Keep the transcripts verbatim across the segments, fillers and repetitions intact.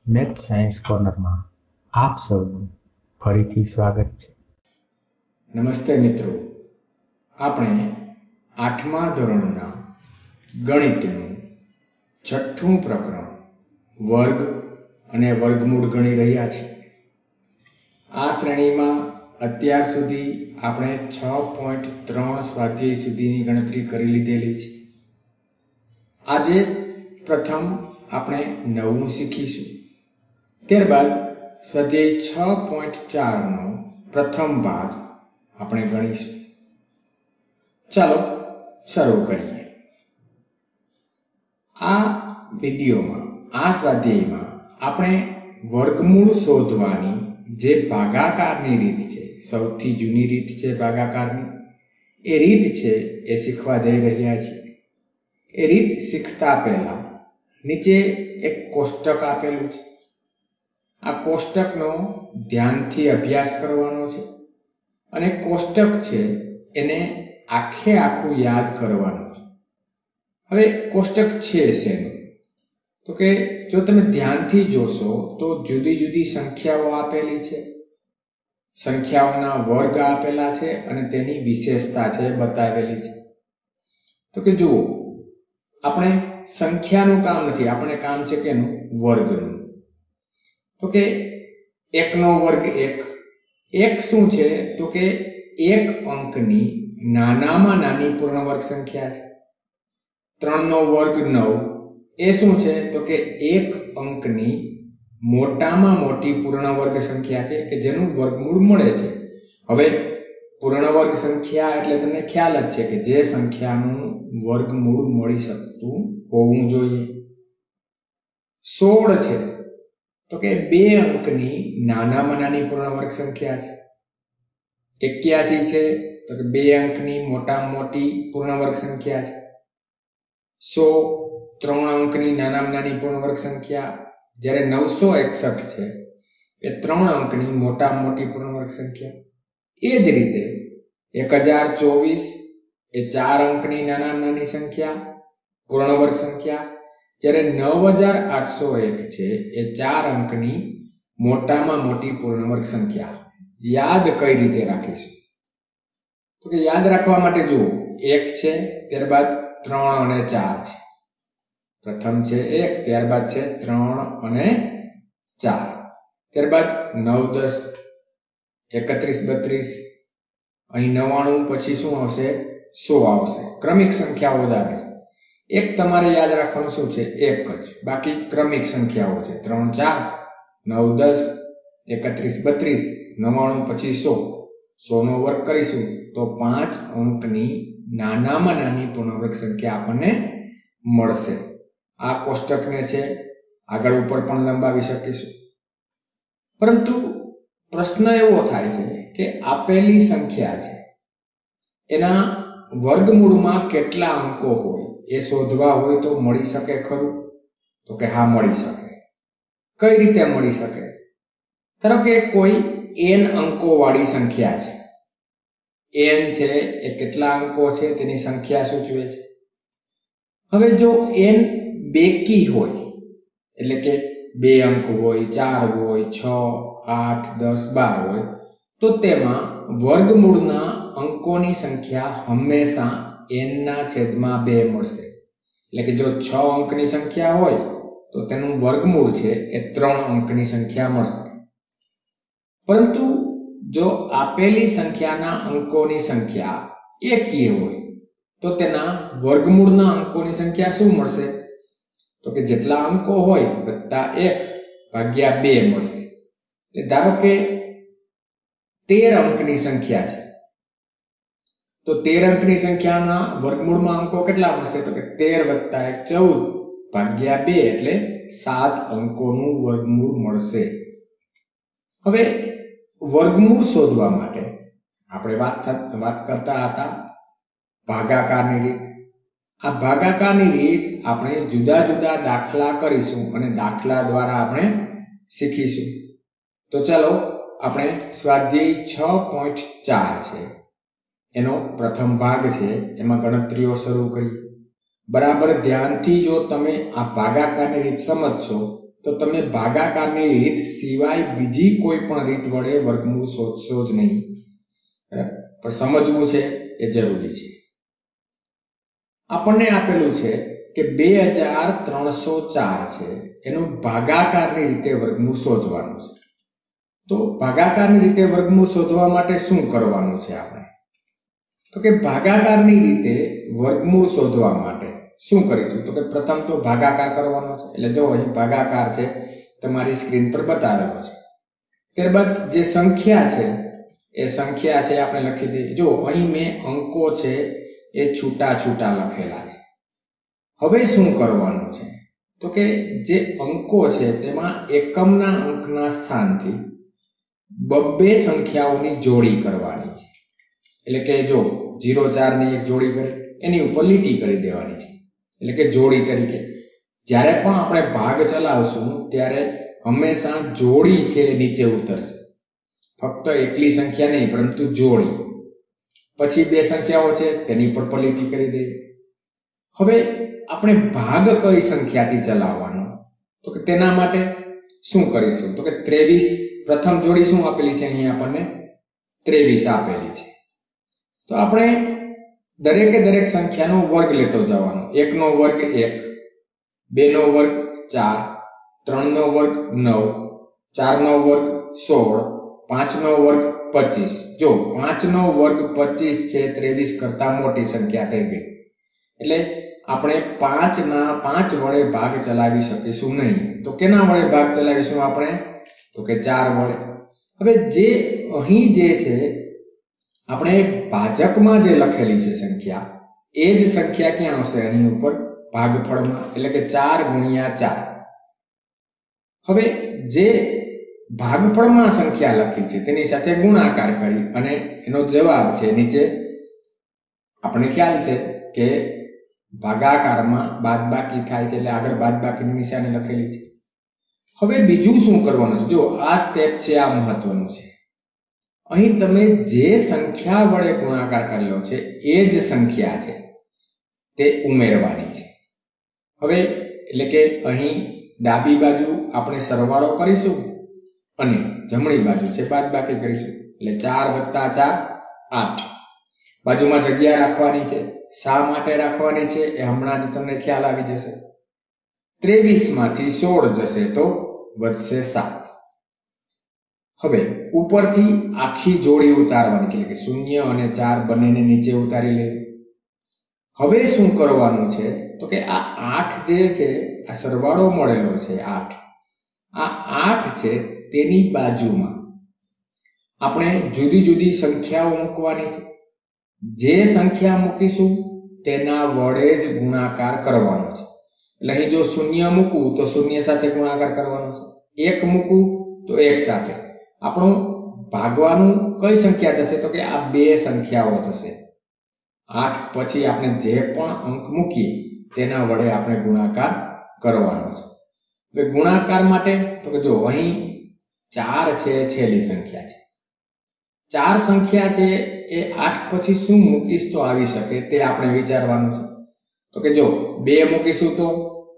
Math science કોર્નરમાં આપ સૌનું ફરીથી સ્વાગત છે. નમસ્તે મિત્રો, આપણે આઠમા ધોરણના ગણિતનું છઠ્ઠું પ્રકરણ વર્ગ અને વર્ગમૂળ ગણી રહ્યા છીએ. આ શ્રેણીમાં અત્યાર સુધી આપણે છ પોઈન્ટ ત્રણ સ્વાધ્યાય સુધીની ગણતરી કરી લીધેલી છે. આજે પ્રથમ આપણે નવમું શીખીશું. ત્યારબાદ સ્વાધ્યાય છ પોઈન્ટ ચારનો પ્રથમ ભાગ આપણે ગણીશું. ચાલો શરૂ કરીએ. આ વિડીયોમાં આ સ્વાધ્યાયમાં આપણે વર્ગમૂળ શોધવાની જે ભાગાકારની રીત છે, સૌથી જૂની રીત છે ભાગાકારની, એ રીત છે એ શીખવા જઈ રહ્યા છીએ. એ રીત શીખતા પહેલા નીચે એક કોષ્ટક આપેલું છે. આ કોષ્ટકનો ધ્યાનથી અભ્યાસ કરવાનો છે અને કોષ્ટક છે એને આખે આખું યાદ કરવાનું છે. હવે કોષ્ટક છે શેનું? તો કે જો તમે ધ્યાનથી જોશો તો જુદી જુદી સંખ્યાઓ આપેલી છે, સંખ્યાઓના વર્ગ આપેલા છે અને તેની વિશેષતા છે બતાવેલી છે. તો કે જુઓ, આપણે સંખ્યાનું કામ નથી, આપણે કામ છે કે વર્ગનું. તો કે એકનો વર્ગ એક. એક શું છે? તો કે એક અંકની નાનામાં નાની પૂર્ણ વર્ગ સંખ્યા છે. ત્રણનો વર્ગ નવ. એ શું છે? તો કે એક અંકની મોટામાં મોટી પૂર્ણ વર્ગ સંખ્યા છે કે જેનું વર્ગમૂળ મળે છે. હવે પૂર્ણ વર્ગ સંખ્યા એટલે તમને ખ્યાલ જ છે કે જે સંખ્યાનું વર્ગમૂળ મળી શકતું હોવું જોઈએ. સોળ છે તો કે બે અંકની નાનામાં નાની પૂર્ણ વર્ગ સંખ્યા છે. એક્યાસી છે તો કે બે અંકની મોટામાં મોટી પૂર્ણ વર્ગ સંખ્યા છે. સો ત્રણ અંકની નાનામાં નાની પૂર્ણ વર્ગ સંખ્યા, જ્યારે નવસો એકસઠ છે એ ત્રણ અંકની મોટામાં મોટી પૂર્ણ વર્ગ સંખ્યા. એ જ રીતે એક હજાર ચોવીસ એ ચાર અંકની નાનામાં નાની સંખ્યા, પૂર્ણ વર્ગ સંખ્યા, જ્યારે નવ હજાર આઠસો એક છે એ ચાર અંકની મોટામાં મોટી પૂર્ણ વર્ગ સંખ્યા. યાદ કઈ રીતે રાખીશું? તો કે યાદ રાખવા માટે જુઓ, એક છે, ત્યારબાદ ત્રણ અને ચાર છે. પ્રથમ છે એક, ત્યારબાદ છે ત્રણ અને ચાર, ત્યારબાદ નવ દસ એકત્રીસ બત્રીસ, અહીં નવાણું, પછી શું આવશે? સો આવશે. ક્રમિક સંખ્યાઓ જ આવે છે. એક તમારે યાદ રાખવાનું શું છે? એક જ. બાકી ક્રમિક સંખ્યાઓ છે. ત્રણ ચાર, નવ દસ, એકત્રીસ બત્રીસ, નવાણું, પછી સો. સો નો વર્ગ કરીશું તો પાંચ અંકની નાનામાં નાની પૂર્ણવર્ગ સંખ્યા આપણને મળશે. આ કોષ્ટકને છે આગળ ઉપર પણ લંબાવી શકીશું. પરંતુ પ્રશ્ન એવો થાય છે કે આપેલી સંખ્યા છે એના વર્ગમૂળમાં કેટલા અંકો હોય એ શોધવા હોય તો મળી શકે ખરું? તો કે હા, મળી શકે. કઈ રીતે મળી શકે? ધારો કે કોઈ n અંકો વાળી સંખ્યા છે. n છે એ કેટલા અંકો છે તેની સંખ્યા સૂચવે છે. હવે જો n બેકી હોય, એટલે કે બે અંક હોય, ચાર હોય, છ, આઠ, દસ, બાર હોય, તો તેમાં વર્ગમૂળના અંકોની સંખ્યા હંમેશા n ના છેદમાં બે મળશે. એટલે કે જો છ અંકની સંખ્યા હોય તો તેનું વર્ગમૂળ છે એ ત્રણ અંકની સંખ્યા મળશે. પરંતુ જો આપેલી સંખ્યાના અંકોની સંખ્યા એકીય હોય તો તેના વર્ગમૂળના અંકોની સંખ્યા શું મળશે? તો કે જેટલા અંકો હોય વત્તા એક ભાગ્યા બે મળશે. ધારો કે તેર અંકની સંખ્યા છે તો તેર અંકની સંખ્યાના વર્ગમૂળમાં અંકો કેટલા મળશે? તો કે તેર વત્તા એક ચૌદ ભાગ્યા બે એટલે સાત અંકોનું વર્ગમૂળ મળશે. હવે વર્ગમૂળ શોધવા માટે આપણે વાત વાત કરતા હતા ભાગાકારની રીત. આ ભાગાકારની રીત આપણે જુદા જુદા દાખલા કરીશું અને દાખલા દ્વારા આપણે શીખીશું. તો ચાલો આપણે સ્વાધ્યાય છ પોઈન્ટ ચાર છે એનો પ્રથમ ભાગ છે એમાં ગણતરીઓ શરૂ કરીએ. બરાબર ધ્યાનથી જો તમે આ ભાગાકારની રીત સમજશો તો તમે ભાગાકારની રીત સિવાય બીજી કોઈ પણ રીત વડે વર્ગમૂળ શોધશો જ નહીં. પણ સમજવું છે એ જરૂરી છે. આપણને આપેલું છે કે બે હજાર ત્રણસો ચાર છે એનું ભાગાકારની રીતે વર્ગમૂળ શોધવાનું છે. તો ભાગાકારની રીતે વર્ગમૂળ શોધવા માટે શું કરવાનું છે આપણે? તો કે ભાગાકારની રીતે વર્ગમૂળ શોધવા માટે શું કરીશું? તો કે પ્રથમ તો ભાગાકાર કરવાનો છે. એટલે જો અહીં ભાગાકાર છે તમારી સ્ક્રીન પર બતાવેલો છે. ત્યારબાદ જે સંખ્યા છે એ સંખ્યા છે આપણે લખી દઈએ. જો અહીં મેં અંકો છે એ છૂટા છૂટા લખેલા છે. હવે શું કરવાનું છે? તો કે જે અંકો છે તેમાં એકમના અંકના સ્થાનથી બબ્બે સંખ્યાઓની જોડી કરવાની છે. એટલે કે જો ઝીરો ચાર ની એક જોડી કરી એની ઉપર લીટી કરી દેવાની છે. એટલે કે જોડી તરીકે જ્યારે પણ આપણે ભાગ ચલાવશું ત્યારે હંમેશા જોડી છે નીચે ઉતરશે. ફક્ત એકલી સંખ્યા નહીં પરંતુ જોડી. પછી બે સંખ્યાઓ છે તેની પર પલીટી કરી દઈએ. હવે આપણે ભાગ કઈ સંખ્યાથી ચલાવવાનો? તો કે તેના માટે શું કરીશું? તો કે ત્રેવીસ પ્રથમ જોડી શું આપેલી છે? અહીં આપણને ત્રેવીસ આપેલી છે. તો આપણે દરેકે દરેક સંખ્યાનો વર્ગ લેતો જવાનો. એક નો વર્ગ એક, બે નો વર્ગ ચાર, ત્રણ નો વર્ગ નવ, ચાર નો વર્ગ સોળ, પાંચ નો વર્ગ પચીસ. જો પાંચ નો વર્ગ પચીસ છે ત્રેવીસ કરતા મોટી સંખ્યા થઈ ગઈ. એટલે આપણે પાંચ ના પાંચ વડે ભાગ ચલાવી શકીશું નહીં. તો કેના વડે ભાગ ચલાવીશું આપણે? તો કે ચાર વડે. હવે જે અહીં જે છે આપણે ભાજકમાં જે લખેલી છે સંખ્યા એ જ સંખ્યા ક્યાં આવશે? અહીં ઉપર ભાગફળમાં. એટલે કે ચાર ગુણ્યા ચાર. હવે જે ભાગફળમાં સંખ્યા લખી છે તેની સાથે ગુણાકાર કરી અને એનો જવાબ છે નીચે આપણે ખ્યાલ છે કે ભાગાકારમાં બાદબાકી થાય છે એટલે આગળ બાદબાકીની નિશાની લખેલી છે. હવે બીજું શું કરવાનું છે? જો આ સ્ટેપ છે આ મહત્વનું છે. અહીં તમે જે સંખ્યા વડે ગુણાકાર કરેલો છે એ જ સંખ્યા છે તે ઉમેરવાની છે. હવે એટલે કે અહીં ડાબી બાજુ આપણે સરવાળો કરીશું અને જમણી બાજુ છે બાદબાકી કરીશું. એટલે ચાર વત્તા ચાર આઠ. બાજુમાં જગ્યા રાખવાની છે. શા માટે રાખવાની છે એ હમણાં જ તમને ખ્યાલ આવી જશે. ત્રેવીસ માંથી સોળ જશે તો વધશે સાત. હવે ઉપરથી આખી જોડી ઉતારવાની છે. એટલે કે શૂન્ય અને ચાર બંનેને નીચે ઉતારી લેવી. હવે શું કરવાનું છે? તો કે આ આઠ જે છે આ સરવાળો મળેલો છે આઠ. આ આઠ છે તેની બાજુમાં આપણે જુદી જુદી સંખ્યાઓ મૂકવાની છે. જે સંખ્યા મૂકીશું તેના વડે જ ગુણાકાર કરવાનો છે. એટલે અહીં જો શૂન્ય મૂકું તો શૂન્ય સાથે ગુણાકાર કરવાનો છે. એક મૂકું તો એક સાથે. આપણું ભાગવાનું કઈ સંખ્યા થશે? તો કે આ બે સંખ્યાઓ થશે. આઠ પછી આપણે જે પણ અંક મૂકીએ તેના વડે આપણે ગુણાકાર કરવાનો છે. હવે ગુણાકાર માટે તો કે જો અહીં ચાર છે છેલ્લી સંખ્યા છે. ચાર સંખ્યા છે એ આઠ પછી શું મૂકીશ તો આવી શકે તે આપણે વિચારવાનું છે. તો કે જો બે મૂકીશું તો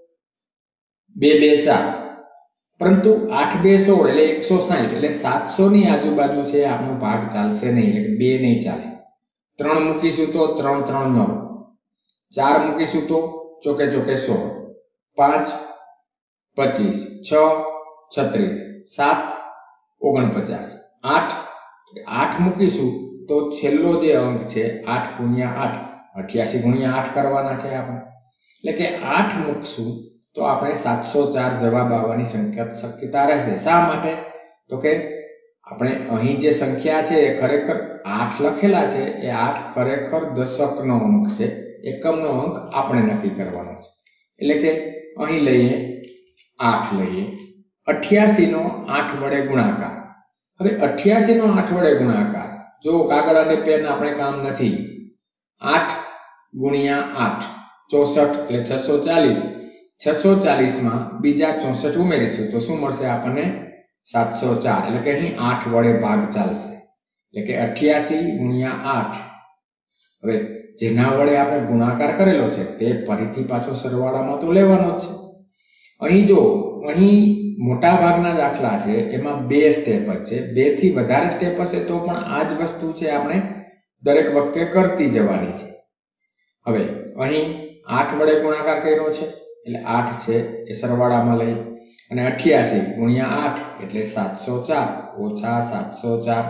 બે બે ચાર, પરંતુ આઠ બે સોળ એટલે એકસો સાહીઠ એટલે સાતસો ની આજુબાજુ છે આપણો ભાગ ચાલશે નહીં. એટલે બે નહીં ચાલે. ત્રણ મૂકીશું તો ત્રણ ત્રણ નવ, ચાર મૂકીશું તો ચોકે ચોકે સોળ, પાંચ પચીસ, છ છત્રીસ, સાત ઓગણપચાસ, આઠ આઠ મૂકીશું તો છેલ્લો જે અંક છે આઠ ગુણ્યા આઠ અઠ્યાસી ગુણ્યા આઠ કરવાના છે આપણે. એટલે કે આઠ મૂકશું તો આપણે સાતસો ચાર જવાબ આવવાની શક્યતા રહેશે. શા માટે? તો કે આપણે અહીં જે સંખ્યા છે એ ખરેખર આઠ લખેલા છે એ આઠ ખરેખર દશકનો અંક છે. એકમનો અંક આપણે નક્કી કરવાનો છે. એટલે કે અહીં લઈએ આઠ લઈએ. અઠ્યાસી નો આઠ વડે ગુણાકાર. હવે અઠ્યાસી નો આઠ વડે ગુણાકાર જો કાગળ અને પેન આપણે કામ નથી. આઠ ગુણ્યા આઠ ચોસઠ એટલે છસો ચાલીસ. છસો ચાલીસ માં બીજા ચોસઠ ઉમેરીશું તો શું મળશે આપણને? સાતસો ચાર. એટલે કે અહીં આઠ વડે ભાગ ચાલશે. એટલે કે અઠ્યાસી ગુણ્યા આઠ. હવે જેના વડે આપણે ગુણાકાર કરેલો છે તે ફરીથી પાછો સરવાળામાં તો લેવાનો જ છે. અહીં જો અહીં મોટા ભાગના દાખલા છે એમાં બે સ્ટેપ જ છે, બે થી વધારે સ્ટેપ હશે તો પણ આ જ વસ્તુ છે આપણે દરેક વખતે કરતી જવાની છે. હવે અહીં આઠ વડે ગુણાકાર કર્યો છે એટલે આઠ છે એ સરવાળામાં લઈ અને અઠ્યાસી ગુણ્યા આઠ એટલે સાતસો ચાર ઓછા સાતસો ચાર.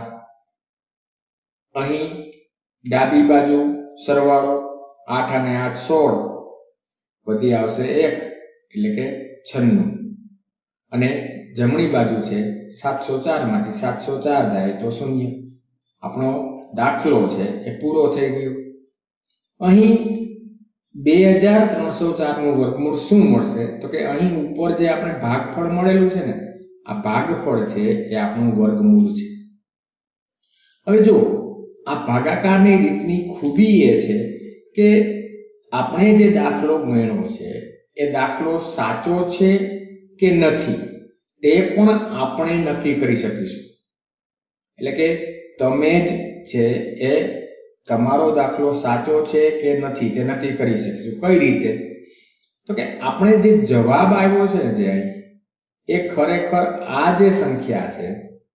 અહીં ડાબી બાજુ સરવાળો આઠ અને આઠ સોળ, વધી આવશે એક એટલે કે છન્નું, અને જમણી બાજુ છે સાતસો ચાર માંથી સાતસો ચાર જાય તો શૂન્ય. આપણો દાખલો છે એ પૂરો થઈ ગયો. અહીં બે હજાર ત્રણસો ચાર નું વર્ગમૂળ શું મળશે તો કે અહીં ઉપર જે આપણે ભાગફળ મળેલું છે ને, આ ભાગફળ છે એ આપણું વર્ગમૂળ છે. હવે જો આ ભાગાકારની રીતની ખૂબી એ છે કે આપણે જે દાખલો ગણ્યો છે એ દાખલો સાચો છે કે નથી તે પણ આપણે નક્કી કરી શકીશું. એટલે કે તમે જ છે એ તમારો દાખલો સાચો છે કે નથી તે નક્કી કરી શકીશું. કઈ રીતે? તો કે આપણે જે જવાબ આવ્યો છે ને જે અહીં એ ખરેખર આ જે સંખ્યા છે,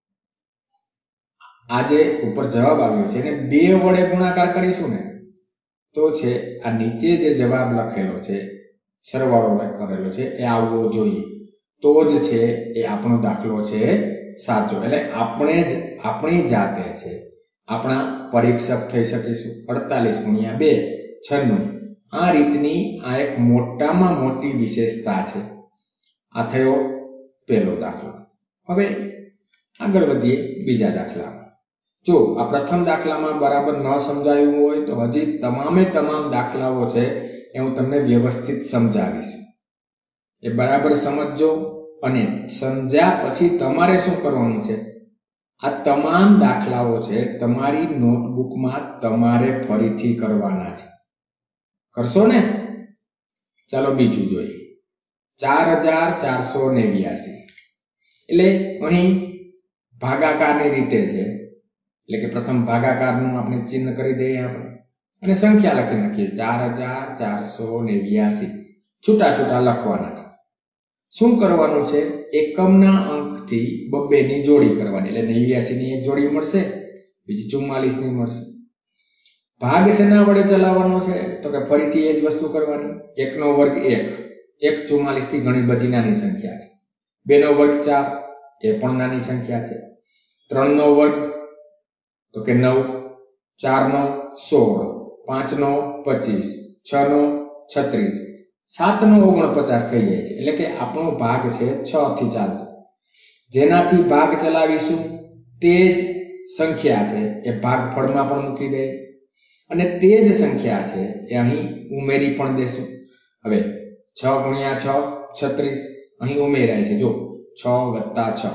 આ જે ઉપર જવાબ આવ્યો છે એને બે વડે ગુણાકાર કરીશું ને તો છે આ નીચે જે જવાબ લખેલો છે, સરવાળો કરેલો છે એ આવવો જોઈએ, તો જ છે એ આપણો દાખલો છે સાચો. એટલે આપણે જ આપણી જાતે છે આપણા પરીક્ષક થઈ શકીશું. અડતાલીસ ગુણ્યા બે છન્નું. આ રીતની આ એક મોટામાં મોટી વિશેષતા છે. આ થયો પહેલો દાખલો. હવે આગળ વધીએ બીજા દાખલામાં. જો આ પ્રથમ દાખલામાં બરાબર ન સમજાયું હોય તો હજી તમામે તમામ દાખલાઓ છે એ હું તમને વ્યવસ્થિત સમજાવીશ. એ બરાબર સમજજો અને સમજ્યા પછી તમારે શું કરવાનું છે, આ તમામ દાખલાઓ છે તમારી નોટબુકમાં તમારે ફરીથી કરવાના છે. કરશો ને? ચાલો બીજું જોઈએ. ચાર હજાર ચારસો નેવ્યાસી. એટલે અહીં ભાગાકારની રીતે છે, એટલે કે પ્રથમ ભાગાકારનું આપણે ચિહ્ન કરી દઈએ આપણે અને સંખ્યા લખી નાખીએ ચાર હજાર ચારસો નેવ્યાસી. છૂટા છૂટા લખવાના છે. શું કરવાનું છે? એકમના અંકથી બબ્બે ની જોડી કરવાની. એટલે નેવ્યાસી ની એક જોડી મળશે, બીજી ચુમ્માલીસ ની મળશે. ભાગ શેના વડે ચલાવવાનો છે તો કે ફરીથી એ જ વસ્તુ કરવાની. એક નો વર્ગ એક, એક ચુમ્માલીસ થી ઘણી બધી નાની સંખ્યા છે. બે નો વર્ગ ચાર, એ પણ નાની સંખ્યા છે. ત્રણ નો વર્ગ તો કે નવ, ચાર નો સોળ, પાંચ નો પચીસ, છ નો છત્રીસ, સાત નો ઓગણપચાસ થઈ જાય છે. એટલે કે આપણો ભાગ છે છ થી ચાલશે. જેનાથી ભાગ ચલાવીશું તે જ સંખ્યા છે એ ભાગફળમાં પણ મૂકી દે અને તે જ સંખ્યા છે એ અહીં ઉમેરી પણ દેશું. હવે છ ગુણ્યા છ છત્રીસ અહીં ઉમેરાય છે. જો છ વત્તા છ.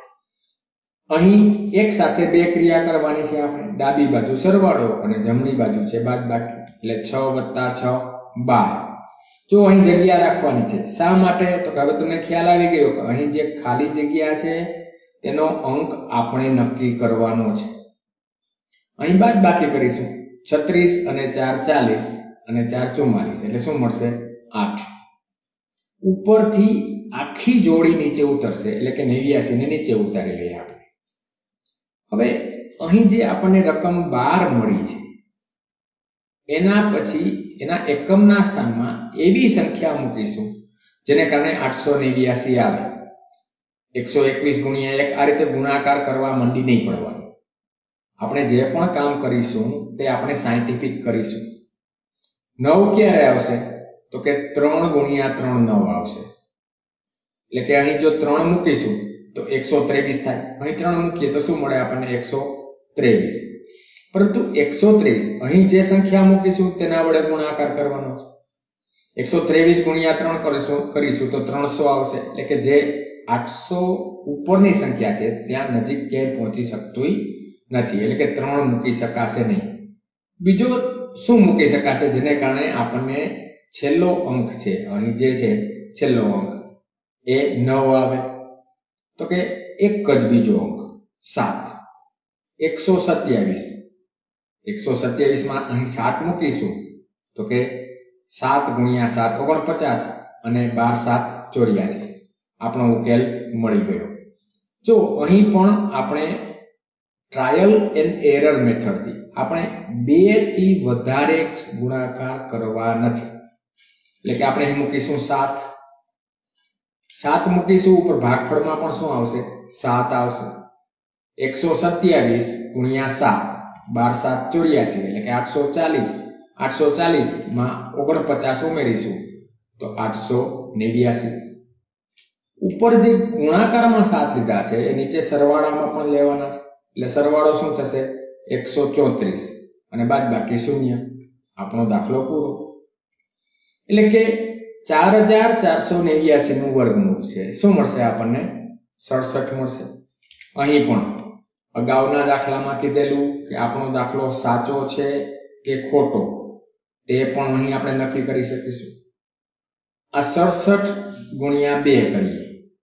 અહીં એક સાથે બે ક્રિયા કરવાની છે આપણે. ડાબી બાજુ સરવાળો અને જમણી બાજુ છે બાદબાકી. એટલે છ વત્તા છ બાર. જો અહીં જગ્યા રાખવાની છે. શા માટે? તો હવે તમને ખ્યાલ આવી ગયો કે અહીં જે ખાલી જગ્યા છે તેનો અંક આપણે નક્કી કરવાનો છે. અહીં બાદબાકી કરીશું. છત્રીસ અને ચાર ચાલીસ અને ચાર ચુમ્માલીસ એટલે શું મળશે? આઠ. ઉપરથી આખી જોડી નીચે ઉતરશે એટલે કે નેવ્યાસી ને નીચે ઉતારી લઈએ આપણે. હવે અહીં જે આપણને રકમ બાર મળી છે એના પછી એના એકમના સ્થાનમાં એવી સંખ્યા મૂકીશું જેને કારણે આઠસો નેવ્યાસી આવે. એકસો એકવીસ ગુણ્યા એક આ રીતે ગુણાકાર કરવા મંડી નહીં પડવાની. આપણે જે પણ કામ કરીશું તે આપણે સાયન્ટિફિક કરીશું. નવ ક્યારે આવશે તો કે ત્રણ ગુણ્યા ત્રણ નવ આવશે. એટલે કે અહીં જો ત્રણ મૂકીશું તો એકસો ત્રેવીસ થાય. અહીં ત્રણ મૂકીએ તો શું મળે આપણને? એકસો ત્રેવીસ. પરંતુ એકસો ત્રેવીસ અહીં જે સંખ્યા મૂકીશું તેના વડે ગુણાકાર કરવાનો છે. એકસો ત્રેવીસ ગુણ્યા ત્રણ કરીશું કરીશું તો ત્રણસો આવશે. એટલે કે જે આઠસો ઉપરની સંખ્યા છે ત્યાં નજીક ક્યાંય પહોંચી શકતું નથી. એટલે કે ત્રણ મૂકી શકાશે નહીં. બીજો શું મૂકી શકાશે જેને કારણે આપણને છેલ્લો અંક છે અહીં જે છે છેલ્લો અંક એ નવ આવે? તો કે એક જ બીજો અંક સાત. એકસો સત્યાવીસ. એકસો સત્યાવીસ માં અહીં સાત મૂકીશું તો કે સાત ગુણ્યા સાત ઓગણપચાસ અને બાર સાત ચોર્યાસી આપણો ઉકેલ મળી ગયો. જો અહીં પણ આપણે ટ્રાયલ એન્ડ એરર મેથડથી આપણે બે થી વધારે ગુણાકાર કરવા નથી. એટલે કે આપણે અહીં મૂકીશું સાત સાત મૂકીશું, ઉપર ભાગફળમાં પણ શું આવશે? સાત આવશે. એકસો સત્યાવીસ ગુણ્યા સાત, બાર સાત ચોર્યાસી, એટલે કે આઠસો ચાલીસ. આઠસો ચાલીસ માં ઓગણપચાસ ઉમેરીશું તો આઠસો નેવ્યાસી. ઉપર જે ગુણાકારમાં સાત લીધા છે એ નીચે સરવાળામાં પણ લેવાના છે. એટલે સરવાળો શું થશે? એકસો ચોત્રીસ અને બાદ બાકી શૂન્ય. આપણો દાખલો પૂરો. એટલે કે ચાર હજાર ચારસો નેવ્યાસી નું વર્ગમૂળ છે શું મળશે આપણને? સડસઠ મળશે. અહીં પણ અગાઉના દાખલામાં કીધેલું કે આપણો દાખલો સાચો છે કે ખોટો તે પણ અહીં આપણે નક્કી કરી શકીશું. આ સડસઠ ગુણ્યા બે કરીએ.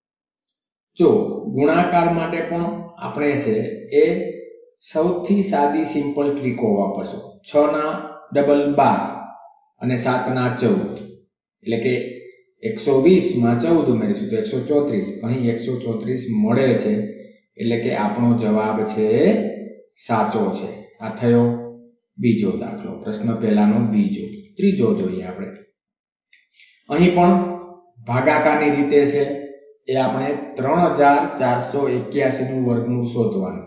જો ગુણાકાર માટે પણ આપણે છે એ સૌથી સાદી સિમ્પલ ટ્રીકો વાપરશું. છ ના ડબલ બાર અને સાત ના ચૌદ, એટલે કે એકસો વીસ માં ચૌદ ઉમેરીશું તો એકસો ચોત્રીસ. અહીં એકસો ચોત્રીસ મળે છે એટલે કે આપણો જવાબ છે સાચો છે. આ થયો બીજો દાખલો, પ્રશ્ન પહેલાનો બીજો. ત્રીજો જોઈએ આપણે. અહીં પણ ભાગાકારની રીતે છે એ આપણે ત્રણ હજાર ચારસો એક્યાસી નું વર્ગમૂળ શોધવાનું.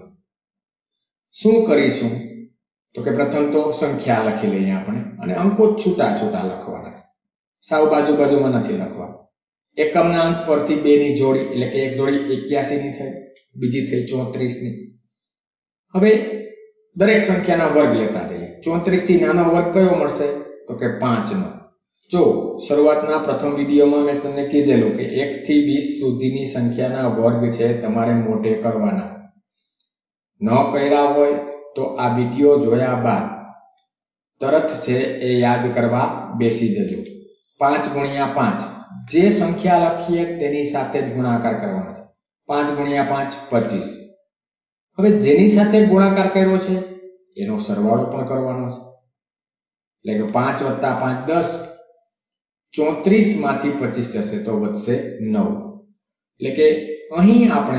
શું કરીશું? તો કે પ્રથમ તો સંખ્યા લખી લઈએ આપણે અને અંકો છૂટા છૂટા લખવાના. સાવ બાજુ બાજુમાં નથી લખવા. એકમના અંક પરથી બે ની જોડી, એટલે કે એક જોડી એક્યાસી ની થઈ, બીજી થઈ ચોત્રીસ ની. હવે દરેક સંખ્યાના વર્ગ લેતા જઈએ. ચોત્રીસ થી નાનો વર્ગ કયો મળશે? તો કે પાંચ નો. જો શરૂઆતના પ્રથમ વિડીયોમાં મેં તમને કીધેલું કે એક થી વીસ સુધીની સંખ્યાના વર્ગ છે તમારે મોટે કરવાના. ન કર્યા હોય તો આ વિડીયો જોયા બાદ તરત છે એ યાદ કરવા બેસી જજો. પાંચ ગુણ્યા પાંચ, જે સંખ્યા લખીએ તેની સાથે જ ગુણાકાર કરવાનો. પાંચ ગુણ્યા પાંચ પચીસ. હવે જેની સાથે ગુણાકાર કર્યો છે એનો સરવાળો પણ કરવાનો છે. એટલે કે પાંચ વત્તા પાંચ દસ. ચોત્રીસ માંથી પચીસ જશે તો વધશે નવ. એટલે કે અહીં આપણે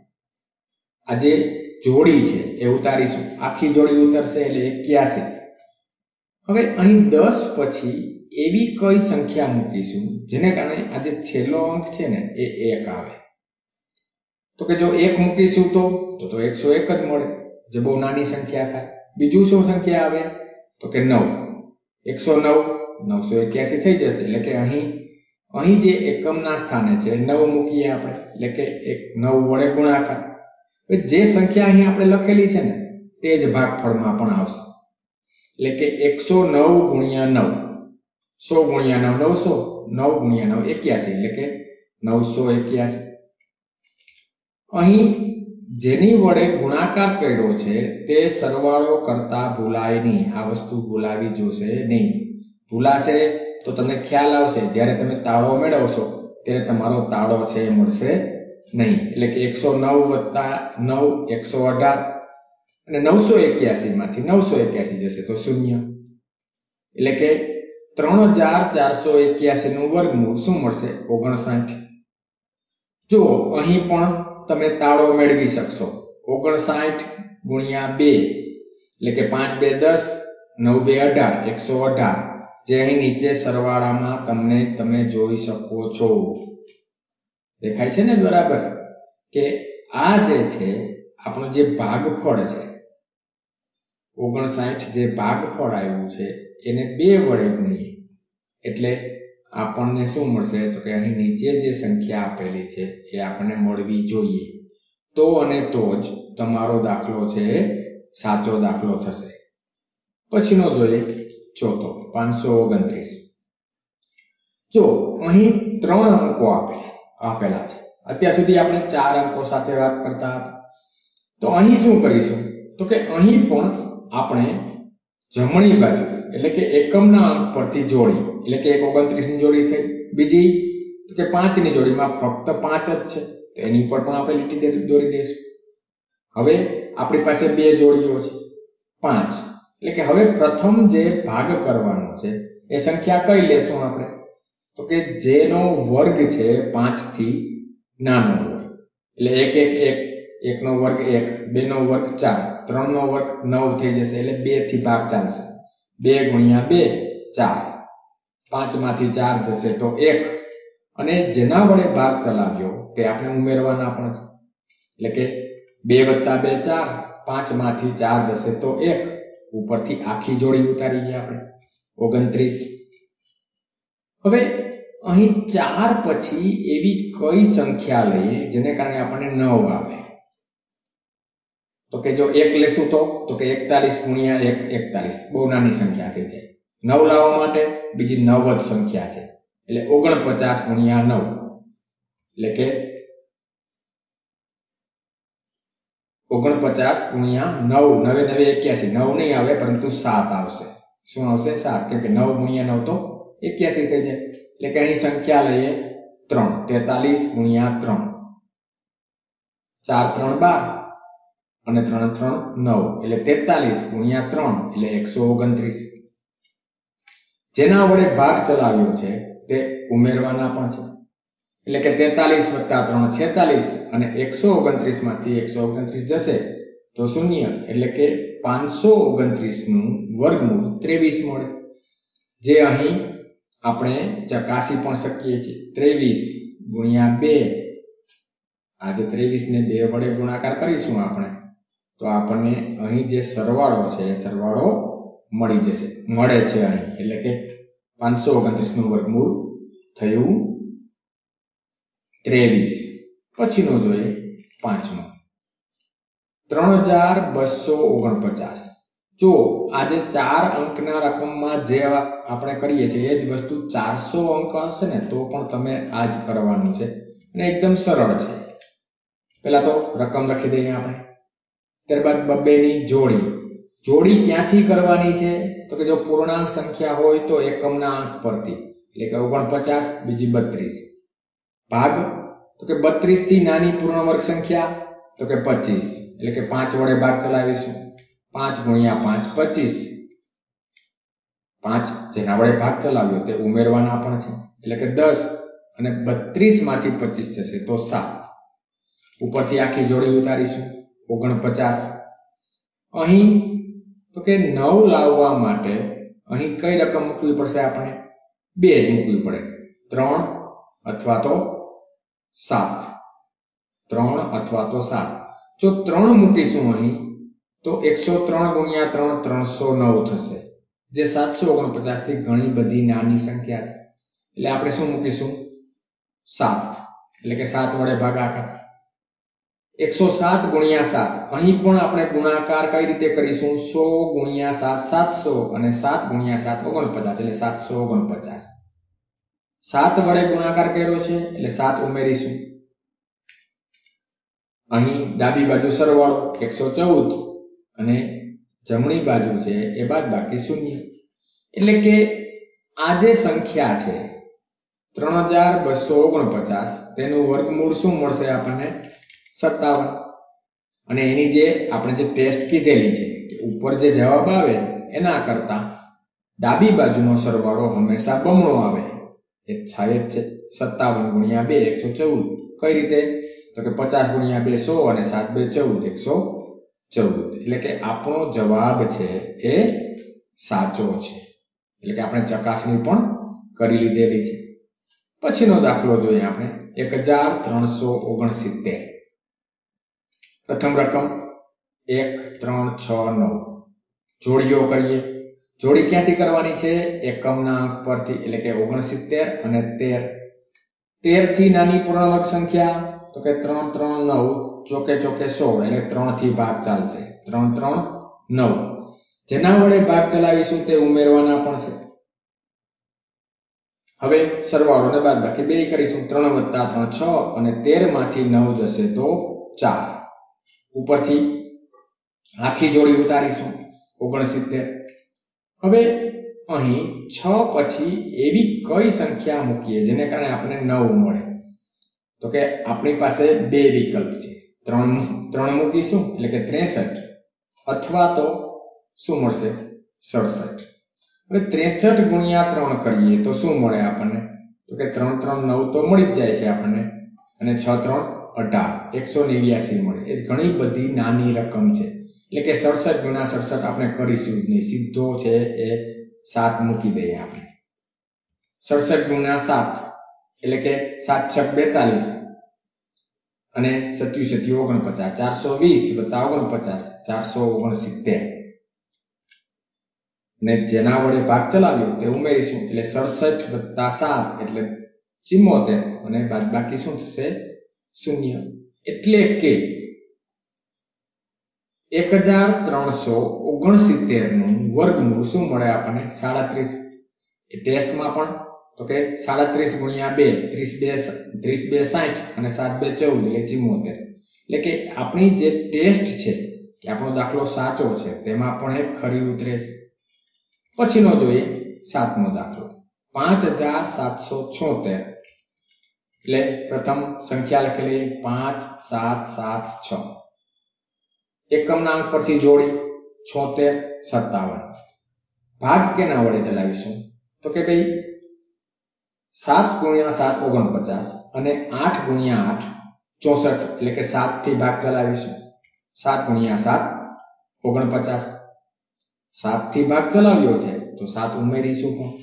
આ જે જોડી છે એ ઉતારીશું. આખી જોડી ઉતરશે એટલે એક્યાસી. હવે અહીં દસ પછી એવી કઈ સંખ્યા મૂકીશું જેને કારણે આ જે છેલ્લો અંક છે ને એ એક આવે? તો કે જો એક મૂકીશું તો તો એકસો એક જ મળે, જે બહુ નાની સંખ્યા થાય. બીજું શું સંખ્યા આવે? તો કે નવ. એકસો નવ, નવસો એક્યાસી થઈ જશે. એટલે કે અહીં અહીં જે એકમના સ્થાને છે નવ મૂકીએ આપણે, એટલે કે એક નવ વડે ગુણાકાર. જે સંખ્યા અહીં આપણે લખેલી છે ને તે જ ભાગફળમાં પણ આવશે. એટલે કે એકસો નવ ગુણ્યા નવ, સો ગુણ્યા નવ નવસો, નવ ગુણ્યા નવ એક્યાસી, એટલે કે નવસો એક્યાસી. અહીં જેની વડે ગુણાકાર કર્યો છે તે સરવાળો કરતા ભૂલાય નહીં. આ વસ્તુ ભૂલાવી જોશે નહીં. ભૂલાશે તો તમને ખ્યાલ આવશે જ્યારે તમે તાળો મેળવશો ત્યારે તમારો તાળો છે એ મળશે નહીં. એટલે કે એકસો નવ વત્તા નવ એકસો અઢાર અને નવસો એક્યાસી માંથી નવસો એક્યાસી જશે તો શૂન્ય. એટલે કે ત્રણ હજાર ચારસો એક્યાસી નું વર્ગમૂળ શું મળશે? ઓગણસાઠ. જો અહીં પણ તમે તાળો મેળવી શકશો. ઓગણસાઠ ગુણ્યા બે, એટલે કે પાંચ બે દસ, નવ બે અઢાર, એકસો અઢાર. જે અહીં નીચે સરવાળામાં તમને તમે જોઈ શકો છો. દેખાય છે ને બરાબર? કે આ જે છે આપણું જે ભાગફળ છે ઓગણસાઠ, જે ભાગફળ આવ્યું છે એને બે વડે ગુણીએ એટલે આપણને શું મળશે? તો કે અહીં નીચે જે સંખ્યા આપેલી છે એ આપણને મળવી જોઈએ. તો અને તો જ તમારો દાખલો છે સાચો દાખલો થશે. પછીનો જોઈએ ચોથો, પાંચસો ઓગણત્રીસ. જો અહીં ત્રણ અંકો આપેલા છે. અત્યાર સુધી આપણે ચાર અંકો સાથે વાત કરતા હતા. તો અહીં શું કરીશું? તો કે અહીં પણ આપણે જમણી બાજુ, એટલે કે એકમના અંક પરથી જોડી, એટલે કે એક ઓગણત્રીસ ની જોડી થઈ, બીજી તો કે પાંચ ની જોડીમાં ફક્ત પાંચ જ છે તો એની પર પણ આપણે લીટી દોરી દઈશું. હવે આપણી પાસે બે જોડીઓ છે, પાંચ. એટલે કે હવે પ્રથમ જે ભાગ કરવાનો છે એ સંખ્યા કઈ લેશું આપણે? તો કે જેનો વર્ગ છે પાંચ થી નાનો હોય એટલે એક એક એક એક નો વર્ગ એક, બે નો વર્ગ ચાર, ત્રણ નો વર્ગ નવ થઈ જશે એટલે બે થી ભાગ ચાલશે. બે ગુણ્યા બે ચાર, પાંચ માંથી ચાર જશે તો એક, અને જેના વડે ભાગ ચલાવ્યો તે આપણે ઉમેરવાના પણ છે એટલે કે બે વત્તા બે ચાર, પાંચ માંથી ચાર જશે તો એક, ઉપરથી આખી જોડી ઉતારી ગયા આપણે ઓગણત્રીસ. હવે અહીં ચાર પછી એવી કઈ સંખ્યા લઈએ જેને કારણે આપણને નવ આવે? તો કે જો એક લેશું તો તો કે એકતાલીસ ગુણ્યા એક એકતાલીસ, બહુ નાની સંખ્યા થઈ જાય. નવ લાવવા માટે બીજી નવ જ સંખ્યા છે એટલે ઓગણપચાસ ગુણ્યા નવ એટલે કે ઓગણપચાસ ગુણ્યા નવ, નવે નવે એક્યાસી, નવ નહીં આવે પરંતુ સાત આવશે. શું આવશે? સાત, કેમ કે નવ ગુણ્યા નવ તો એક્યાસી થઈ જાય એટલે કે અહીં સંખ્યા લઈએ ત્રણ, તેતાલીસ ગુણ્યા ત્રણ, ચાર ત્રણ બાર અને ત્રણ ત્રણ નવ એટલે તેતાલીસ ગુણ્યા ત્રણ એટલે એકસો ઓગણત્રીસ. જેના વડે ભાગ ચલાવ્યો છે તે ઉમેરવાના પણ છે એટલે કે તેતાલીસ વત્તા ત્રણ છેતાલીસ અને એકસો ઓગણત્રીસ માંથી એકસો ઓગણત્રીસ જશે તો શૂન્ય એટલે કે પાંચસો ઓગણત્રીસ નું વર્ગમૂળ ત્રેવીસ મળે, જે અહીં આપણે ચકાસી પણ શકીએ છીએ. ત્રેવીસ ગુણ્યા બે, આજે ત્રેવીસ ને બે વડે ગુણાકાર કરીશું આપણે તો આપણને અહીં જે સરવાળો છે એ સરવાળો મળી જશે, મળે છે અહીં એટલે કે પાંચસો ઓગણત્રીસ નું વર્ગમૂળ થયું ત્રેવીસ. પછીનો જોઈએ પાંચમો, ત્રણ હજાર બસો ઓગણપચાસ. જો આજે ચાર અંકના રકમમાં જે આપણે કરીએ છીએ એ જ વસ્તુ ચારસો અંક હશે ને તો પણ તમે આ જ કરવાનું છે અને એકદમ સરળ છે. પહેલા તો રકમ લખી દઈએ આપણે, ત્યારબાદ બબ્બેની જોડી. જોડી ક્યાંથી કરવાની છે? તો કે જો પૂર્ણાંક સંખ્યા હોય તો એકમના અંક પરથી એટલે કે ઓગણપચાસ, બીજી બત્રીસ. ભાગ તો કે બત્રીસ થી નાની પૂર્ણ વર્ગ સંખ્યા તો કે પચીસ એટલે કે પાંચ વડે ભાગ ચલાવીશું. પાંચ ગુણ્યા પાંચ પચીસ, પાંચ જેના વડે ભાગ ચલાવ્યો તે ઉમેરવાના પણ છે એટલે કે દસ, અને બત્રીસ માંથી પચીસ જશે તો સાત, ઉપરથી આખી જોડી ઉતારીશું ઓગણપચાસ. અહીં તો કે નવ લાવવા માટે અહીં કઈ રકમ મૂકવી પડશે? આપણે બે જ મૂકવી પડે, ત્રણ અથવા તો સાત, ત્રણ અથવા તો સાત. જો ત્રણ મૂકીશું અહીં તો એકસો ત્રણ ગુણ્યા ત્રણ ત્રણસો નવ થશે, જે સાતસો ઓગણપચાસ થી ઘણી બધી નાની સંખ્યા છે એટલે આપણે શું મૂકીશું? સાત એટલે કે સાત વડે ભાગાકાર. એકસો સાત ગુણ્યા સાત, અહીં પણ આપણે ગુણાકાર કઈ રીતે કરીશું? સો ગુણ્યા સાત સાતસો અને સાત ગુણ્યા સાત ઓગણપચાસ એટલે સાતસો ઓગણપચાસ. સાત વડે ગુણાકાર કર્યો છે એટલે સાત ઉમેરીશું. અહીં ડાબી બાજુ સરવાળો એકસો ચૌદ અને જમણી બાજુ છે એ બાદબાકી શૂન્ય એટલે કે આ જે સંખ્યા છે ત્રણ હજાર બસો ઓગણપચાસ તેનું વર્ગમૂળ શું મળશે આપણને? સત્તાવન. અને એની જે આપણે જે ટેસ્ટ કીધેલી છે કે ઉપર જે જવાબ આવે એના કરતા ડાબી બાજુનો સરવાળો હંમેશા બમણો આવે એ થાય જ છે. સત્તાવન ગુણ્યા બે એકસો ચૌદ. કઈ રીતે? તો કે પચાસ ગુણ્યા બે સો અને સાત બે ચૌદ, એકસો ચૌદ. એટલે કે આપણો જવાબ છે એ સાચો છે એટલે કે આપણે ચકાસણી પણ કરી લીધેલી છે. પછીનો દાખલો જોઈએ આપણે, એક હજાર ત્રણસો ઓગણસિત્તેર. પ્રથમ રકમ એક ત્રણ છ નવ. જોડીઓ કરીએ. જોડી ક્યાંથી કરવાની છે? એકમના અંક પરથી એટલે કે ઓગણસિત્તેર અને તેર. તેર થી નાની પૂર્ણ વર્ગ સંખ્યા તો કે ત્રણ ત્રણ નવ, ચોકે ચોકે સોળ એટલે ત્રણ થી ભાગ ચાલશે. ત્રણ ત્રણ નવ. જેના વડે ભાગ ચલાવીશું તે ઉમેરવાના પણ છે. હવે સરવાળો ને બાદબાકી બે કરીશું. ત્રણ વત્તા ત્રણ છ અને તેર માંથી નવ જશે તો ચાર. ઉપરથી આખી જોડી ઉતારીશું ઓગણસિત્તેર. હવે અહીં છ પછી એવી કઈ સંખ્યા મૂકીએ જેને કારણે આપણને નવ મળે? તો કે આપણી પાસે બે વિકલ્પ છે. ત્રણ ત્રણ મૂકીશું એટલે કે ત્રેસઠ, અથવા તો શું મળશે? સડસઠ. હવે ત્રેસઠ ગુણ્યા ત્રણ કરીએ તો શું મળે આપણને? તો કે ત્રણ ત્રણ નવ તો મળી જ જાય છે આપણને, અને છ ત્રણ અઢાર, એકસો નેવ્યાસી મળે. એ ઘણી બધી નાની રકમ છે. એટલે કે સડસઠ ગુણ્યા સડસઠ આપણે કરીશું જ નહીં, સીધો છે એ સાત મૂકી દઈએ આપણે. સડસઠ ગુણ્યા સાત એટલે કે સાત છક બેતાલીસ અને સત્યુ સત્યુ ઓગણપચાસ, ચારસો વીસ વત્તા ઓગણપચાસ, ચારસો ઓગણસિત્તેર. ને જેના વડે ભાગ ચલાવ્યો તે ઉમેરીશું એટલે સડસઠ વત્તા સાત એટલે ચુમ્મોતેર અને બાદ બાકી શું થશે? શૂન્ય. એટલે કે એક હજાર ત્રણસો ઓગણસિત્તેર નું વર્ગમૂળ શું મળે આપણને? સાડત્રીસ. એ ટેસ્ટમાં પણ તો કે સાડત્રીસ ગુણ્યા બે, ત્રીસ બે ત્રીસ બે સાઠ અને સાત બે ચૌદ એટલે ચુમ્મોતેર. એટલે કે આપણી જે ટેસ્ટ છે કે આપણો દાખલો સાચો છે તેમાં પણ એક ખરી ઉતરે છે. પછીનો જોઈએ સાતમો દાખલો, પાંચ હજાર સાતસો છોતેર. એટલે પ્રથમ સંખ્યા લખી લઈએ, પાંચ સાત સાત છ. એકમના અંક પરથી જોડી છોતેર સત્તાવન. ભાગ કેના વડે ચલાવીશું? તો કે ભાઈ સાત ગુણ્યા સાત ઓગણપચાસ અને આઠ ગુણ્યા આઠ ચોસઠ. એટલે કે સાત થી ભાગ ચલાવીશું. સાત ગુણ્યા સાત ઓગણપચાસ. સાત થી ભાગ ચલાવ્યો છે તો સાત ઉમેરીશું પણ.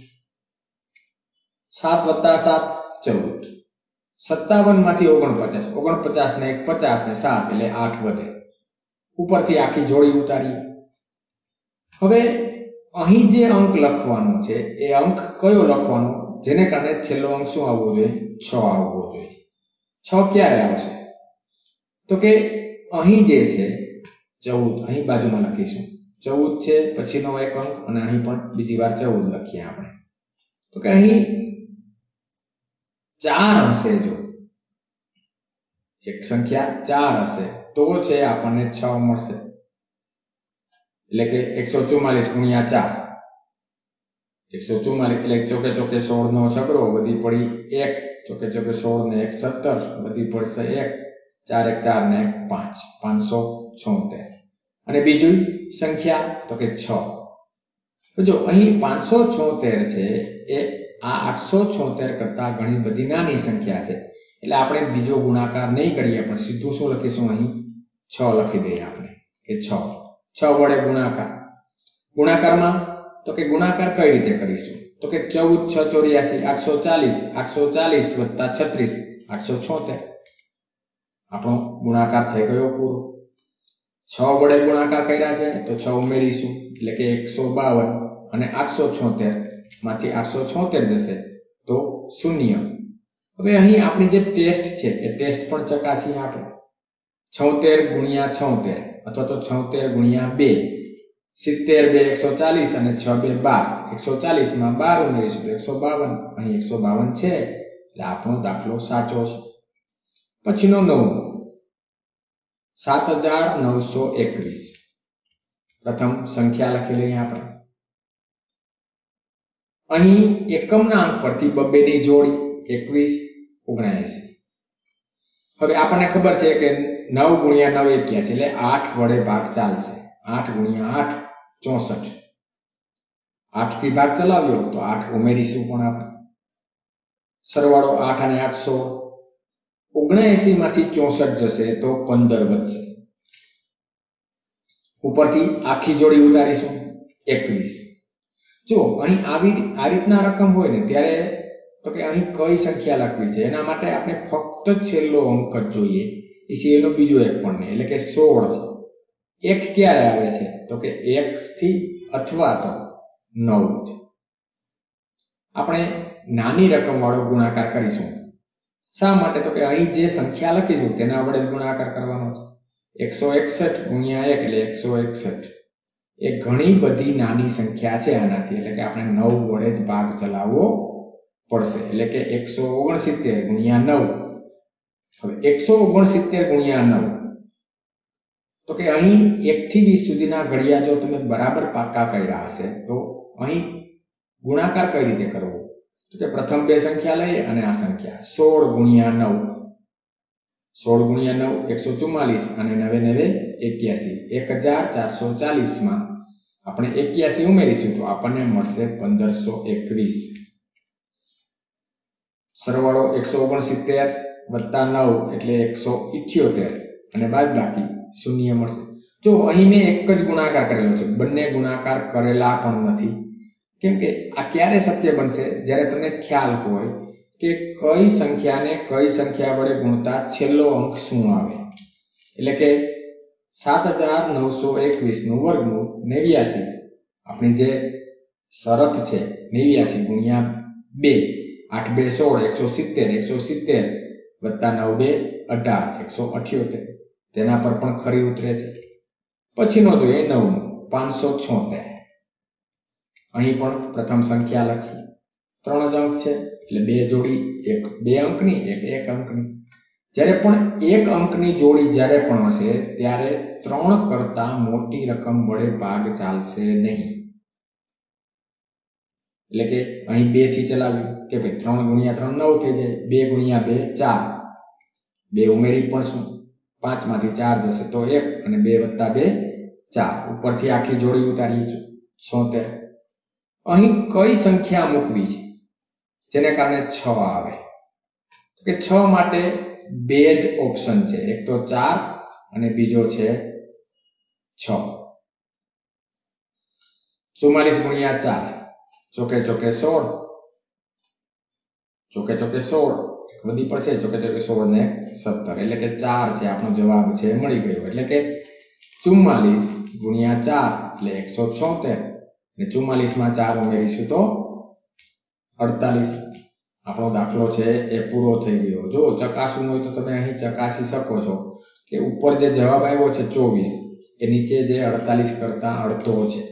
સાત વત્તા સાત ચૌદ. સત્તાવન માંથી ઓગણપચાસ, ઓગણપચાસ ને એક પચાસ ને સાત એટલે આઠ વધે. ઉપરથી આખી જોડી ઉતારીએ. હવે અહીં જે અંક લખવાનો છે એ અંક કયો લખવાનો? જેને કારણે છેલ્લો અંક શું આવવો જોઈએ? છ આવવો જોઈએ. છ ક્યારે આવશે? તો કે અહીં જે છે ચૌદ, અહીં બાજુમાં લખીશું ચૌદ છે, પછીનો એક અંક અને અહીં પણ બીજી વાર ચૌદ લખીએ આપણે. તો કે અહીં ચાર હશે. જો એક સંખ્યા ચાર હશે તો છે આપણને છ મળશે. એટલે કે એકસો ચુમ્માલીસ ગુણ્યા ચાર, એકસો ચુમ્માલીસ એટલે ચોકે ચોકે સોળ નો છગડો, વધી પડી એક, ચોકે ચોકે સોળ ને એક સત્તર, વધી પડશે એક, ચાર એક ચાર ને એક પાંચ, પાંચસો છોતેર. અને બીજું સંખ્યા તો કે છ. જો અહીં પાંચસો છોતેર છે એ આ આઠસો છોતેર કરતા ઘણી બધી નાની સંખ્યા છે. એટલે આપણે બીજો ગુણાકાર નહીં કરીએ પણ સીધું શું લખીશું? અહીં છ લખી દઈએ આપણે કે છ. છ વડે ગુણાકાર. ગુણાકારમાં તો કે ગુણાકાર કઈ રીતે કરીશું? તો કે ચૌદ છ ચોર્યાસી, આઠસો ચાલીસ, આઠસો ચાલીસ વત્તા છત્રીસ, આઠસો છોતેર. આપણો ગુણાકાર થઈ ગયો પૂરો. છ વડે ગુણાકાર કર્યા છે તો છ ઉમેરીશું એટલે કે એકસો બાવન અને આઠસો છોતેર માંથી આઠસો છોતેર જશે તો શૂન્ય. હવે અહીં આપણી જે ટેસ્ટ છે એ ટેસ્ટ પણ ચકાસીએ આપણે. છોતેર ગુણ્યા છોતેર અથવા તો છોતેર ગુણ્યા બે, સિત્તેર બે એકસો ચાલીસ અને છ બે બાર. એકસો ચાલીસ માં બાર ઉમેરીશું તો એકસો બાવન. અહીં એકસો બાવન છે એટલે આપણો દાખલો સાચો છે. પછીનો નવ, સાત હજાર નવસો એકવીસ. પ્રથમ સંખ્યા લખી લઈએ આપણે. અહીં એકમના અંક પરથી બબ્બેની જોડી એકવીસ ઓગણએંસી. હવે આપણને ખબર છે કે નવ ગુણ્યા નવ એક્યાસી એટલે આઠ વડે ભાગ ચાલશે. આઠ ગુણ્યા આઠ ચોસઠ. આઠ થી ભાગ ચલાવ્યો તો આઠ ઉમેરીશું પણ આપણે. સરવાળો આઠ અને આઠ સોળ. ઓગણએંસી માંથી ચોસઠ જશે તો પંદર વધશે. ઉપરથી આખી જોડી ઉતારીશું એકવીસ. જો અહીં આવી આ રીતના રકમ હોય ને ત્યારે તો કે અહીં કઈ સંખ્યા લખવી છે એના માટે આપણે ફક્ત છેલ્લો અંક જ જોઈએ. એ સિવાયનો બીજો એક પણ નહીં, એટલે કે સોળ છે. એક ક્યારે આવે છે? તો કે એક થી અથવા તો નવ. આપણે નાની રકમ વાળો ગુણાકાર કરીશું. શા માટે? તો કે અહીં જે સંખ્યા લખીશું તેના વડે જ ગુણાકાર કરવાનો છે. એકસો એકસઠ ગુણ્યા એક એટલે એકસો એકસઠ. એ ઘણી બધી નાની સંખ્યા છે આનાથી, એટલે કે આપણે નવ વડે જ ભાગ ચલાવવો પડશે. એટલે કે એકસો ઓગણસિત્તેર ગુણ્યા નવ. હવે એકસો ઓગણસિત્તેર ગુણ્યા નવ તો કે અહીં એક થી વીસ સુધીના ઘડિયા જો તમે બરાબર પાક્કા કર્યા હશે તો અહીં ગુણાકાર કઈ રીતે કરવો? તો કે પ્રથમ બે સંખ્યા લઈએ અને આ સંખ્યા સોળ ગુણ્યા નવ. સોળ ગુણ્યા નવ એકસો ચુમ્માલીસ અને નવે નવે એક્યાસી. એક હજાર ચારસો ચાલીસ માં આપણે એક્યાસી ઉમેરીશું તો આપણને મળશે પંદરસો એકવીસ. સરવાળો એકસો ઓગણસિત્તેર વત્તા નવ એટલે એકસો ઇઠ્યોતેર અને બાદ બાકી શૂન્ય મળશે. જો અહીં મેં એક જ ગુણાકાર કરેલો છે, બંને ગુણાકાર કરેલા પણ નથી. કેમ કે આ ક્યારે શક્ય બનશે? જ્યારે તમને ખ્યાલ હોય કે કઈ સંખ્યાને કઈ સંખ્યા વડે ગુણતા છેલ્લો અંક શું આવે. એટલે કે સાત હજાર નવસો એકવીસ નું વર્ગમૂળ નેવ્યાસી, આપણી જે શરત છે નેવ્યાસી ગુણ્યા બે, આઠ બે સોળ, એકસો સિત્તેર, એકસો સિત્તેર વત્તા નવ બે અઢાર, એકસો અઠ્યોતેર, તેના પર પણ ખરી ઉતરે છે. પછીનો જોઈએ નવમો, પાંચસો છોતેર. અહીં પણ પ્રથમ સંખ્યા લખી, ત્રણ જ અંક છે એટલે બે જોડી, એક બે અંકની, એક એક અંકની. જ્યારે પણ એક અંકની જોડી જ્યારે પણ હશે ત્યારે ત્રણ કરતા મોટી રકમ વડે ભાગ ચાલશે નહીં. એટલે કે અહીં બે થી ચલાવ્યું કે ભાઈ ત્રણ ગુણ્યા ત્રણ નવ થઈ જાય, બે ગુણ્યા બે ચાર, બે ઉમેરી પણ શું, પાંચ માંથી ચાર જશે તો એક, અને બે વત્તા બે ચાર, ઉપરથી આખી જોડી ઉતારીશું છોતેર. અહીં કઈ સંખ્યા મૂકવી છે જેને કારણે છ આવે? તો કે છ માટે બે જ ઓપ્શન છે, એક તો ચાર અને બીજો છે છ. ચુમ્માલીસ ગુણ્યા ચાર, ચોકે ચોકે સોળ, ચોકે ચોકે સોળ વધી પડશે, ચોકે ચોકે સોળ ને સત્તર, એટલે કે ચાર છે આપણો જવાબ છે મળી ગયો. એટલે કે ચુમ્માલીસ ગુણ્યા ચાર એટલે એકસો છોતેર, અને ચુમ્માલીસ માં ચાર ઉમેરીશું તો અડતાલીસ. આપણો દાખલો છે એ પૂરો થઈ ગયો. જો ચકાસવું હોય તો તમે અહીં ચકાસી શકો છો કે ઉપર જે જવાબ આવ્યો છે ચોવીસ, એ નીચે જે અડતાલીસ કરતા અડધો છે.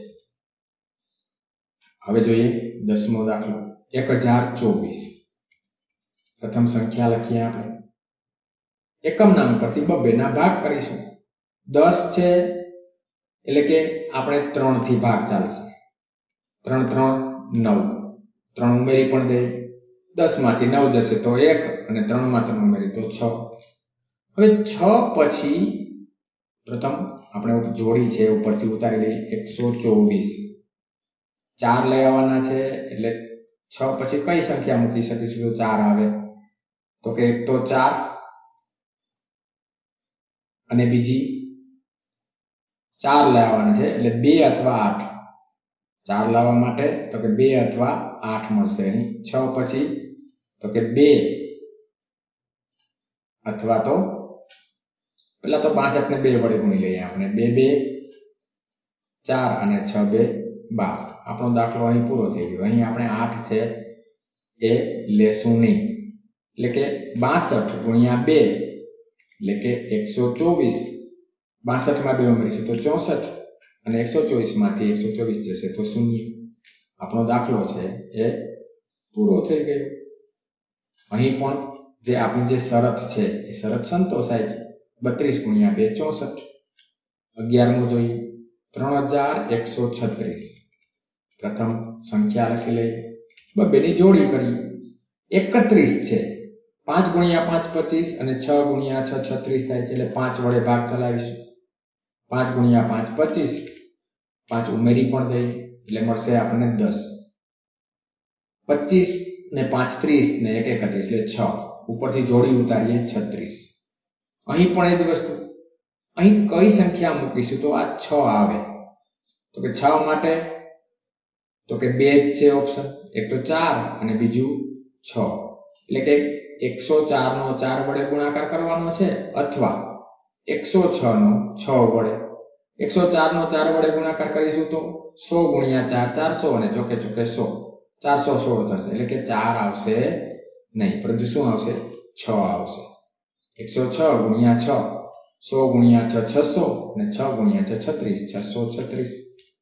હવે જોઈએ દસમો દાખલો, એક હજાર ચોવીસ. પ્રથમ સંખ્યા લખીએ આપણે, એકમ નામ પરથી બબ્બે ના ભાગ કરીશું. દસ છે એટલે કે આપણે ત્રણ થી ભાગ ચાલશે, ત્રણ ત્રણ નવ, ત્રણ ઉમેરી પણ દે, દસ માંથી નવ જશે તો એક, અને ત્રણ માં ત્રણ ઉમેરી તો છ. હવે છ પછી પ્રથમ આપણે જોડી છે ઉપરથી ઉતારી લઈએ, એકસો ચોવીસ. ચાર લઈ આવવાના છે એટલે છ પછી કઈ સંખ્યા મૂકી શકીશું તો ચાર આવે? તો કે એક તો ચાર અને બીજી ચાર લઈ આવવાના છે એટલે બે અથવા આઠ. ચાર લાવવા માટે તો કે બે અથવા આઠ મળશે. અહીં છ પછી તો કે બે અથવા તો પેલા તો પાસઠ ને બે વડે ગુણી લઈએ આપણે, બે બે ચાર અને છ બે બાર. આપણો દાખલો અહીં પૂરો થઈ ગયો. અહીં આપણે આઠ છે એ લેશું નહીં. એટલે કે બાસઠ ગુણ્યા બે એટલે કે એકસો ચોવીસ, બાસઠ માં બે ઉમેરીશું તો ચોસઠ, અને એકસો ચોવીસ માંથી એકસો ચોવીસ જશે તો શૂન્ય. આપણો દાખલો છે એ પૂરો થઈ ગયો. અહીં પણ જે આપણી જે શરત છે એ શરત સંતોષાય છે. બત્રીસ ગુણ્યા બે ચોસઠ. અગિયારમો જોઈએ, ત્રણ હજાર એકસો છત્રીસ. પ્રથમ સંખ્યા લખી લઈએ, બબ્બેની જોડી કરીએ. એકત્રીસ છે, પાંચ ગુણ્યા પાંચ પચીસ અને છ ગુણ્યા છ છત્રીસ થાય છે, એટલે પાંચ વડે ભાગ ચલાવીશું. પાંચ ગુણ્યા પાંચ પચીસ, પાંચ ઉમેરી પણ દઈએ એટલે મળશે આપણને દસ. પચીસ ને પાંચ ત્રીસ ને એક એકત્રીસ એટલે છ, ઉપરથી જોડી ઉતારીએ છત્રીસ. અહીં પણ એ જ વસ્તુ, અહીં કઈ સંખ્યા મૂકીશું તો આ છ આવે? તો કે છ માટે તો કે બે જ છે ઓપ્શન, એક તો ચાર અને બીજું છ. એટલે કે એકસો ચાર નો ચાર વડે ગુણાકાર કરવાનો છે, અથવા એકસો છ નો છ વડે. એકસો ચાર નો ચાર વડે ગુણાકાર કરીશું તો સો ગુણ્યા ચાર ચારસો, અને ચોકે ચોકે સો, ચારસો સોળ થશે. એટલે કે ચાર આવશે નહીં, પરંતુ શું આવશે? છ આવશે. એકસો છ ગુણ્યા છ, સો ગુણ્યા છ છસો, અને છ ગુણ્યા છ છત્રીસ, છસો છત્રીસ.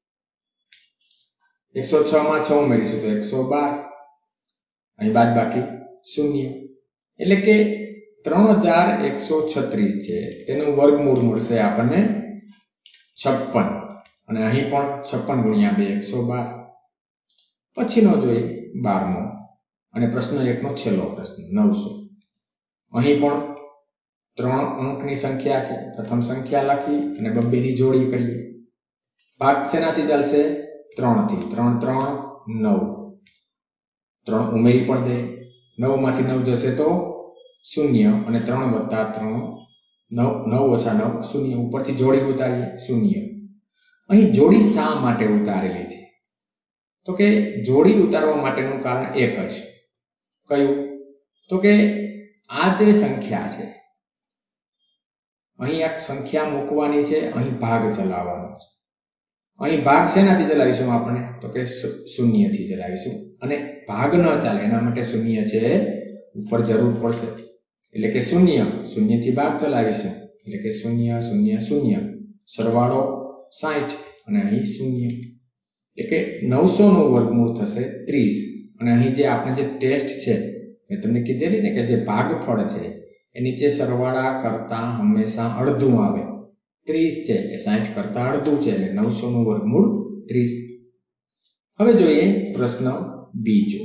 એકસો છ માં છ ઉમેરીશું તો એકસો બાર, અહીં બાદ બાકી શૂન્ય. એટલે કે ત્રણ હજાર એકસો છત્રીસ છે તેનું વર્ગમૂળ મળશે આપણને છપ્પન, અને અહીં પણ છપ્પન ગુણ્યા બે એકસો બાર. પછીનો જોઈએ બારમો અને પ્રશ્ન એક નો છેલ્લો પ્રશ્ન, નવસો. અહીં પણ ત્રણ અંકની સંખ્યા છે. પ્રથમ સંખ્યા લખી અને બબ્બેની જોડી કરીએ. ભાગ શેનાથી ચાલશે? ત્રણ થી. ત્રણ ત્રણ નવ, ત્રણ ઉમેરી પણ દે, નવ માંથી નવ જશે તો શૂન્ય અને ત્રણ વત્તા ત્રણ નવ નવ ઓછા નવ શૂન્ય ઉપરથી જોડી ઉતારીએ શૂન્ય. અહીં જોડી શા માટે ઉતારેલી છે? તો કે જોડી ઉતારવા માટેનું કારણ એક જ. કયું? તો કે આ જે સંખ્યા છે, અહીં એક સંખ્યા મૂકવાની છે, અહીં ભાગ ચલાવવાનો છે. અહીં ભાગ શેનાથી ચલાવીશું આપણે? તો કે શૂન્યથી ચલાવીશું. અને ભાગ ન ચાલે એના માટે શૂન્ય છે ઉપર જરૂર પડશે. એટલે કે શૂન્ય શૂન્યથી ભાગ ચલાવીશું. એટલે કે શૂન્ય શૂન્ય શૂન્ય સરવાળો સાઠ અને અહીં શૂન્ય. એટલે કે નવસો નું વર્ગમૂળ થશે ત્રીસ. અને અહીં જે આપણે જે ટેસ્ટ છે મેં તમને કીધેલી ને કે જે ભાગફળ છે એ નીચે સરવાળા કરતા હંમેશા અડધું આવે. ત્રીસ છે એ સાઠ કરતા અડધું છે એટલે નવસો નું વર્ગમૂળ ત્રીસ. હવે જોઈએ પ્રશ્ન બીજો.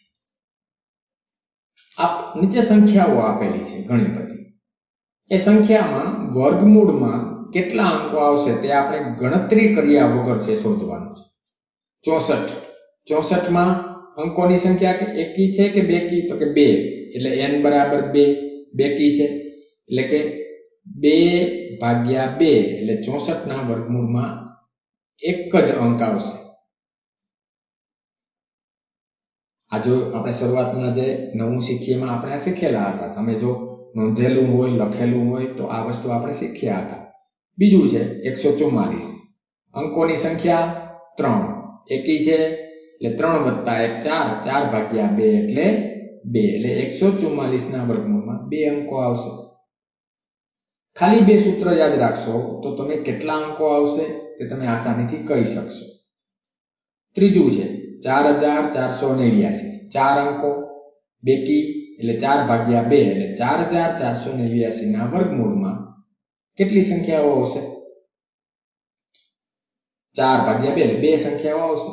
આપ નીચે સંખ્યાઓ આપેલી છે ઘણી બધી. એ સંખ્યામાં વર્ગમૂળમાં કેટલા અંકો આવશે તે આપણે ગણતરી કર્યા વગર છે શોધવાનું છે. ચોસઠ ચોસઠ માં અંકોની સંખ્યા એકી છે કે બેકી? તો કે બે. એટલે n બરાબર બે બેકી છે. એટલે કે બે ભાગ્યા બે એટલે ચોસઠ ના વર્ગમૂળમાં એક જ અંક આવશે. આ જો આપણે શરૂઆતમાં જે નવું શીખીએ એમાં આપણે શીખેલા હતા. તમે જો નોંધેલું હોય લખેલું હોય તો આ વસ્તુ આપણે શીખ્યા હતા. બીજું છે એકસો ચુમ્માલીસ. અંકોની સંખ્યા ત્રણ. એકી છે એટલે ત્રણ વત્તા એક ચાર. ચાર ભાગ્યા બે એટલે બે. એટલે એકસો ચુમ્માલીસ ના વર્ગમૂળમાં બે અંકો આવશે. ખાલી બે સૂત્ર યાદ રાખશો તો તમે કેટલા અંકો આવશે તે તમે આસાનીથી કહી શકશો. ત્રીજું છે ચાર હજાર ચારસો નેવ્યાસી. ચાર અંકો બેકી એટલે ચાર ભાગ્યા બે એટલે ચાર હજાર ચારસો નેવ્યાસી ના વર્ગમૂળમાં કેટલી સંખ્યાઓ આવશે? ચાર ભાગ્યા બે એટલે બે સંખ્યાઓ આવશે.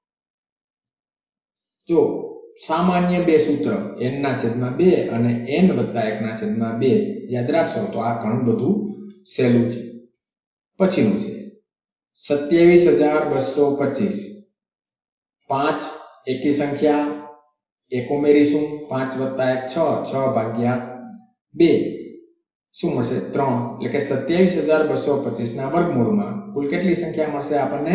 જો સામાન્ય બે સૂત્ર n ના છેદમાં બે અને n વત્તા એક ના છેદમાં બે યાદ રાખશો તો આ ઘણું બધું સહેલું છે. પછીનું છે સત્યાવીસ હજાર બસો પચીસ. પાંચ એકી સંખ્યા એક ઉમેરીશું. પાંચ વત્તા એક છ. છ ભાગ્યા બે શું મળશે? ત્રણ. એટલે કે સત્યાવીસ હજાર બસો પચીસ ના વર્ગમૂળમાં કુલ કેટલી સંખ્યા મળશે આપણને?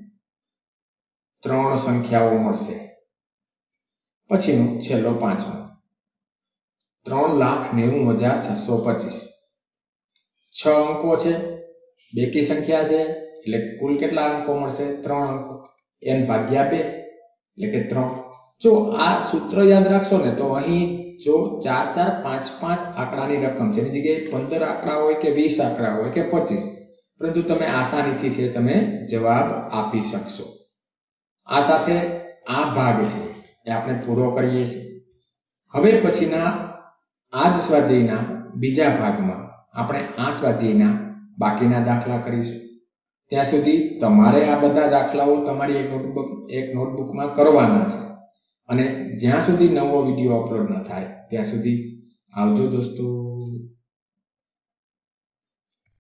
ત્રણ સંખ્યાઓ મળશે. પછીનું છેલ્લો પાંચમો ત્રણ લાખ નેવું હજાર છસો પચીસ. છ અંકો છે, બેકી સંખ્યા છે એટલે કુલ કેટલા અંકો મળશે? ત્રણ અંકો. n ભાગ્યા બે એટલે કે ત્રણ. જો આ સૂત્ર યાદ રાખશો ને તો અહીં જો ચાર ચાર પાંચ પાંચ આંકડાની રકમ છે એની જગ્યાએ પંદર આંકડા હોય કે વીસ આંકડા હોય કે પચીસ, પરંતુ તમે આસાનીથી છે તમે જવાબ આપી શકશો. આ સાથે આ ભાગ છે એ આપણે પૂરો કરીએ છીએ. હવે પછીના આ જ સ્વાધ્યાયના બીજા ભાગમાં આપણે આ સ્વાધ્યાયના બાકીના દાખલા કરીશું. ત્યાં સુધી તમારે આ બધા દાખલાઓ તમારી એક નોટબુક એક નોટબુકમાં કરવાના છે. અને જ્યાં સુધી નવો વિડીયો અપલોડ ન થાય ત્યાં સુધી આવજો દોસ્તો.